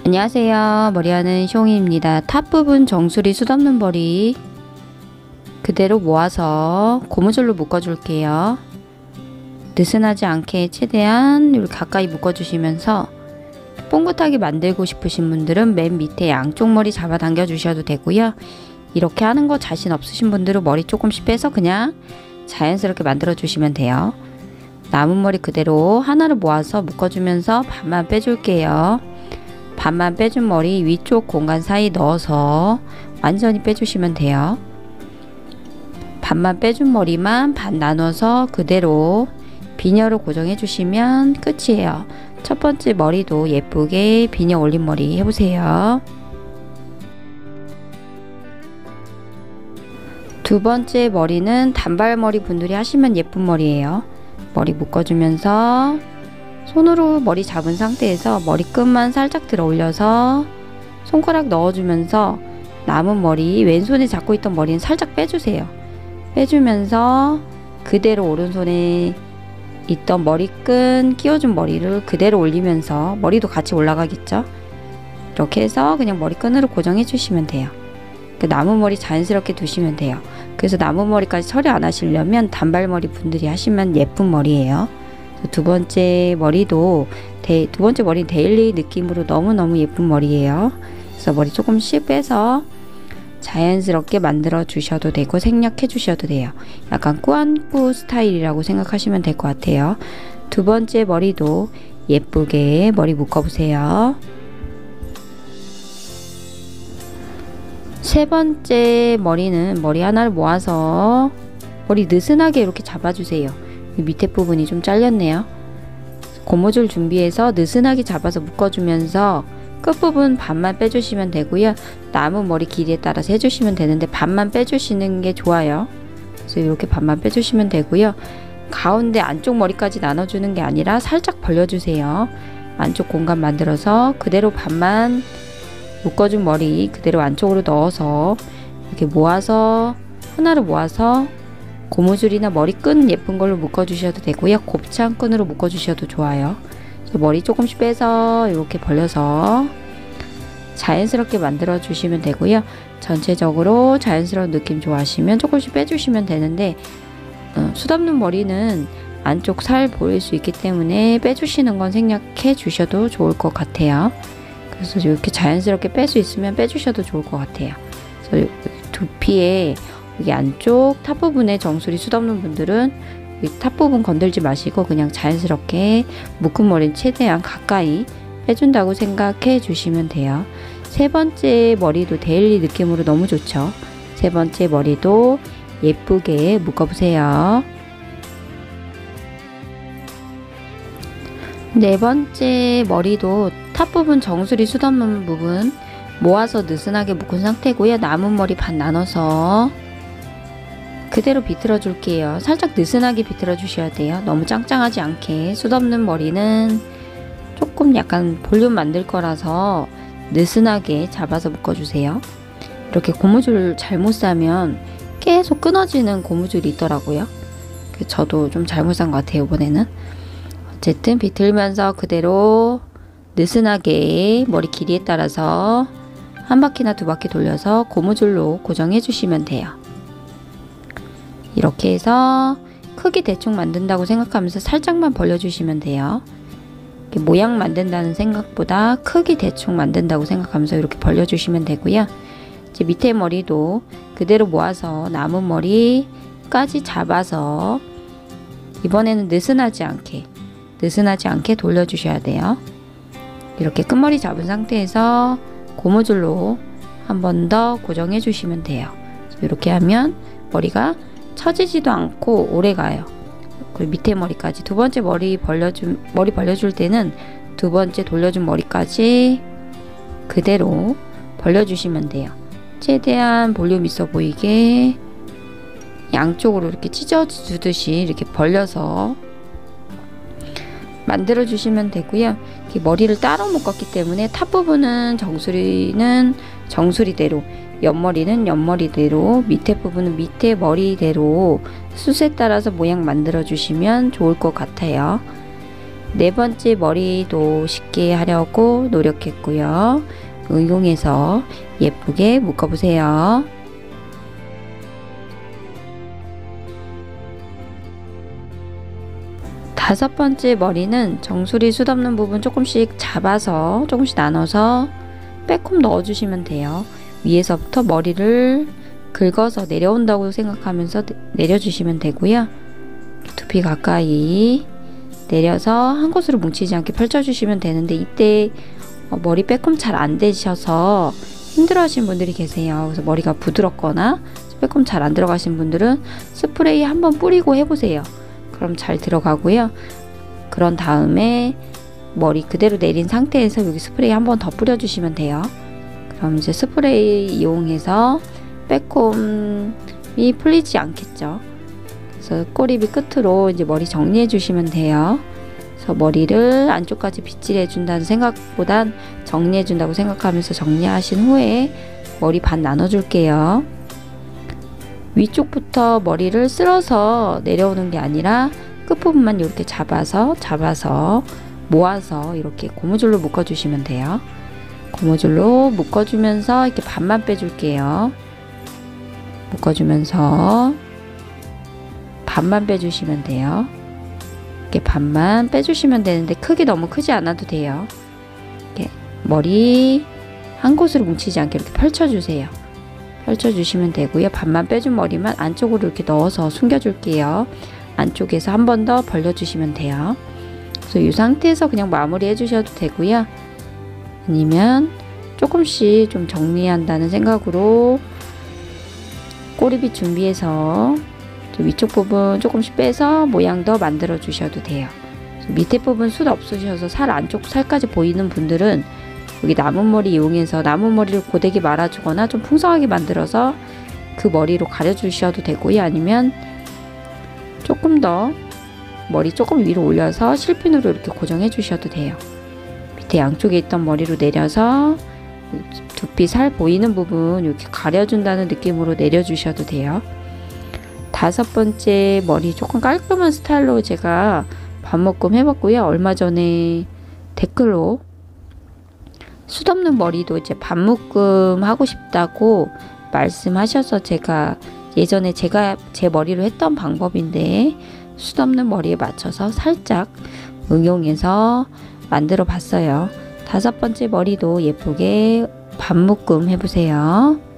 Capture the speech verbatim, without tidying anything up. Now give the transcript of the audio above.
안녕하세요. 머리하는 숑입니다. 탑 부분 정수리 숱없는 머리 그대로 모아서 고무줄로 묶어줄게요. 느슨하지 않게 최대한 이렇게 가까이 묶어주시면서 뽕긋하게 만들고 싶으신 분들은 맨 밑에 양쪽 머리 잡아 당겨 주셔도 되고요. 이렇게 하는 거 자신 없으신 분들은 머리 조금씩 빼서 그냥 자연스럽게 만들어 주시면 돼요. 남은 머리 그대로 하나를 모아서 묶어주면서 반만 빼줄게요. 반만 빼준 머리 위쪽 공간 사이 넣어서 완전히 빼주시면 돼요. 반만 빼준 머리만 반 나눠서 그대로 비녀로 고정해 주시면 끝이에요. 첫 번째 머리도 예쁘게 비녀 올린 머리 해보세요. 두 번째 머리는 단발머리 분들이 하시면 예쁜 머리예요. 머리 묶어주면서 손으로 머리 잡은 상태에서 머리끝만 살짝 들어 올려서 손가락 넣어주면서 남은 머리, 왼손에 잡고 있던 머리는 살짝 빼주세요. 빼주면서 그대로 오른손에 있던 머리끈 끼워준 머리를 그대로 올리면서 머리도 같이 올라가겠죠. 이렇게 해서 그냥 머리끈으로 고정해 주시면 돼요. 남은 머리 자연스럽게 두시면 돼요. 그래서 남은 머리까지 처리 안 하시려면 단발머리 분들이 하시면 예쁜 머리예요. 두 번째 머리도 데, 두 번째 머리 데일리 느낌으로 너무너무 예쁜 머리예요. 그래서 머리 조금씩 빼서 자연스럽게 만들어 주셔도 되고 생략해 주셔도 돼요. 약간 꾸안꾸 스타일이라고 생각하시면 될 것 같아요. 두 번째 머리도 예쁘게 머리 묶어 보세요. 세 번째 머리는 머리 하나를 모아서 머리 느슨하게 이렇게 잡아주세요. 밑에 부분이 좀 잘렸네요. 고무줄 준비해서 느슨하게 잡아서 묶어주면서 끝부분 반만 빼주시면 되고요. 남은 머리 길이에 따라서 해주시면 되는데 반만 빼주시는 게 좋아요. 그래서 이렇게 반만 빼주시면 되고요. 가운데 안쪽 머리까지 나눠주는 게 아니라 살짝 벌려주세요. 안쪽 공간 만들어서 그대로 반만 묶어준 머리 그대로 안쪽으로 넣어서 이렇게 모아서 하나를 모아서 고무줄이나 머리끈 예쁜 걸로 묶어주셔도 되고요. 곱창 끈으로 묶어주셔도 좋아요. 머리 조금씩 빼서 이렇게 벌려서 자연스럽게 만들어 주시면 되고요. 전체적으로 자연스러운 느낌 좋아하시면 조금씩 빼주시면 되는데 어, 숱없는 머리는 안쪽 살 보일 수 있기 때문에 빼주시는 건 생략해 주셔도 좋을 것 같아요. 그래서 이렇게 자연스럽게 뺄 수 있으면 빼주셔도 좋을 것 같아요. 그래서 두피에 여기 안쪽 탑 부분에 정수리 숱없는 분들은 이 탑 부분 건들지 마시고 그냥 자연스럽게 묶은 머리는 최대한 가까이 빼준다고 생각해 주시면 돼요. 세 번째 머리도 데일리 느낌으로 너무 좋죠. 세 번째 머리도 예쁘게 묶어보세요. 네 번째 머리도 탑 부분 정수리 숱없는 부분 모아서 느슨하게 묶은 상태고요. 남은 머리 반 나눠서 그대로 비틀어 줄게요. 살짝 느슨하게 비틀어 주셔야 돼요. 너무 짱짱하지 않게. 숱없는 머리는 조금 약간 볼륨 만들 거라서 느슨하게 잡아서 묶어 주세요. 이렇게 고무줄 잘못 싸면 계속 끊어지는 고무줄이 있더라고요. 저도 좀 잘못 산 것 같아요, 이번에는. 어쨌든 비틀면서 그대로 느슨하게 머리 길이에 따라서 한 바퀴나 두 바퀴 돌려서 고무줄로 고정해 주시면 돼요. 이렇게 해서 크기 대충 만든다고 생각하면서 살짝만 벌려주시면 돼요. 모양 만든다는 생각보다 크기 대충 만든다고 생각하면서 이렇게 벌려주시면 되고요. 이제 밑에 머리도 그대로 모아서 남은 머리까지 잡아서 이번에는 느슨하지 않게 느슨하지 않게 돌려주셔야 돼요. 이렇게 끝머리 잡은 상태에서 고무줄로 한 번 더 고정해 주시면 돼요. 이렇게 하면 머리가 처지지도 않고 오래 가요. 그리고 밑에 머리까지 두 번째 머리 벌려준 머리 벌려줄 때는 두 번째 돌려준 머리까지 그대로 벌려주시면 돼요. 최대한 볼륨 있어 보이게 양쪽으로 이렇게 찢어주듯이 이렇게 벌려서 만들어 주시면 되고요. 머리를 따로 묶었기 때문에 탑 부분은 정수리는 정수리대로, 옆머리는 옆머리대로, 밑에 부분은 밑에 머리대로 숱에 따라서 모양 만들어 주시면 좋을 것 같아요. 네 번째 머리도 쉽게 하려고 노력했고요. 응용해서 예쁘게 묶어보세요. 다섯 번째 머리는 정수리 숱없는 부분 조금씩 잡아서 조금씩 나눠서 빼꼼 넣어주시면 돼요. 위에서부터 머리를 긁어서 내려온다고 생각하면서 내려주시면 되고요. 두피 가까이 내려서 한 곳으로 뭉치지 않게 펼쳐주시면 되는데, 이때 머리 빼꼼 잘 안 되셔서 힘들어 하시는 분들이 계세요. 그래서 머리가 부드럽거나 빼꼼 잘 안 들어가신 분들은 스프레이 한번 뿌리고 해보세요. 그럼 잘 들어가고요. 그런 다음에 머리 그대로 내린 상태에서 여기 스프레이 한번 더 뿌려주시면 돼요. 그럼 이제 스프레이 이용해서 빼꼼이 풀리지 않겠죠. 그래서 꼬리비 끝으로 이제 머리 정리해 주시면 돼요. 그래서 머리를 안쪽까지 빗질해 준다는 생각보단 정리해 준다고 생각하면서 정리하신 후에 머리 반 나눠 줄게요. 위쪽부터 머리를 쓸어서 내려오는 게 아니라 끝부분만 이렇게 잡아서 잡아서 모아서 이렇게 고무줄로 묶어 주시면 돼요. 고무줄로 묶어 주면서 이렇게 반만 빼줄게요. 묶어 주면서 반만 빼주시면 돼요. 이렇게 반만 빼주시면 되는데 크게 너무 크지 않아도 돼요. 이렇게 머리 한 곳으로 뭉치지 않게 이렇게 펼쳐주세요. 펼쳐주시면 되고요. 반만 빼준 머리만 안쪽으로 이렇게 넣어서 숨겨줄게요. 안쪽에서 한 번 더 벌려주시면 돼요. 그래서 이 상태에서 그냥 마무리 해주셔도 되고요. 아니면 조금씩 좀 정리한다는 생각으로 꼬리빗 준비해서 위쪽 부분 조금씩 빼서 모양 더 만들어 주셔도 돼요. 밑에 부분 숱 없으셔서 살 안쪽 살까지 보이는 분들은 여기 남은 머리 이용해서 남은 머리를 고데기 말아주거나 좀 풍성하게 만들어서 그 머리로 가려 주셔도 되고요. 아니면 조금 더 머리 조금 위로 올려서 실핀으로 이렇게 고정해 주셔도 돼요. 밑에 양쪽에 있던 머리로 내려서 두피 살 보이는 부분 이렇게 가려준다는 느낌으로 내려주셔도 돼요. 다섯 번째 머리 조금 깔끔한 스타일로 제가 반묶음 해봤고요. 얼마 전에 댓글로 숱 없는 머리도 이제 반묶음 하고 싶다고 말씀하셔서 제가 예전에 제가 제 머리로 했던 방법인데 숱 없는 머리에 맞춰서 살짝 응용해서 만들어 봤어요. 다섯 번째 머리도 예쁘게 반묶음 해보세요.